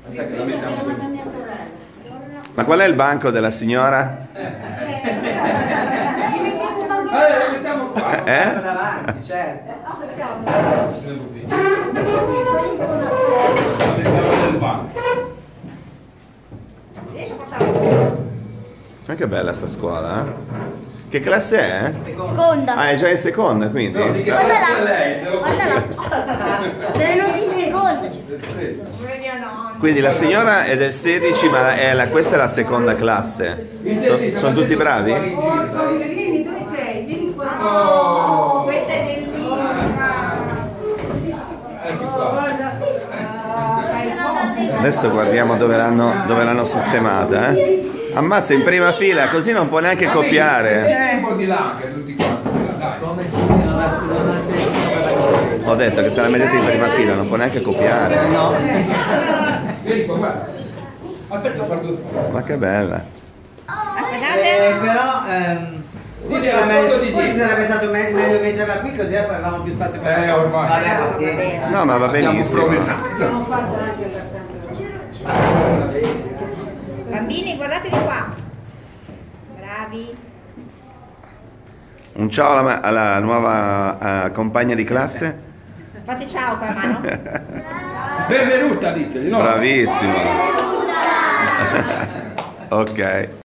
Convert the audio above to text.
Ma qual è il banco della signora? Lo mettiamo qua. Davanti, certo. La mettiamo nel banco. Ma che bella sta scuola, eh? Che classe è? Seconda. Ah, è già in seconda, quindi? No, di che classe è lei? Guarda là. Benvenuti in seconda. c'è scritto. Quindi la signora è del 16, ma questa è la seconda classe. Sono tutti bravi? Vieni, dove sei? Vieni qua. Oh, Questa è bellissima. ecco qua. Adesso guardiamo dove l'hanno sistemata, eh? Ammazza in prima fila, così non può neanche copiare. Un po' di là, che tutti quanti. Dai. Come scusi, non la sento quella cosa. Ho detto che se la mettete in prima fila non può neanche copiare. No. Vieni qua, guarda. Aspetta, far due foto. Ma che bella. Però Dite la foto di forse dietro. sarebbe stato meglio metterla qui così avevamo più spazio per Ormai. Vabbè, pazienza. No, ma va benissimo. Abbiamo fatto anche abbastanza. Bambini, guardate di qua. Bravi. Un ciao alla nuova compagna di classe. Fate ciao con la mano. Benvenuta, diteli, no? Bravissima. Ok.